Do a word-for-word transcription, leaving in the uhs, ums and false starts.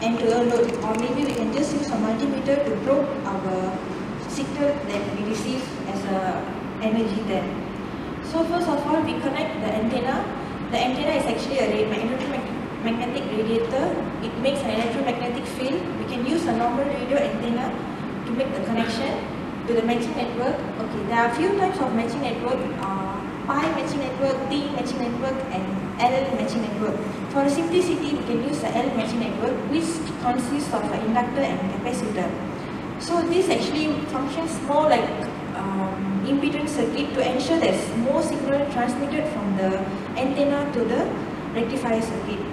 and to a load, or maybe we can just use a multimeter to probe our signal that we receive as a energy there. So first of all, we connect the antenna. The antenna is actually a electromagnetic radiator. It makes an electromagnetic field. We can use a normal radio antenna to make the connection to the matching network. Okay, there are a few types of matching network. Uh, pi matching network, T matching network, and L matching network. For simplicity, we can use the L matching network, which consists of an inductor and a capacitor. So this actually functions more like um, impedance circuit to ensure there's more signal transmitted from the antenna to the rectifier circuit.